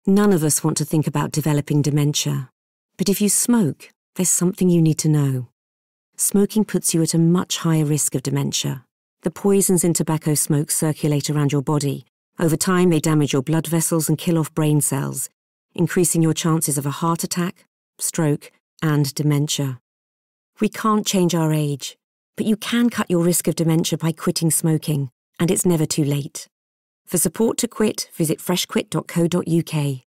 None of us want to think about developing dementia. But if you smoke, there's something you need to know. Smoking puts you at a much higher risk of dementia. The poisons in tobacco smoke circulate around your body. Over time, they damage your blood vessels and kill off brain cells, increasing your chances of a heart attack, stroke, and dementia. We can't change our age, but you can cut your risk of dementia by quitting smoking, and it's never too late. For support to quit, visit freshquit.co.uk.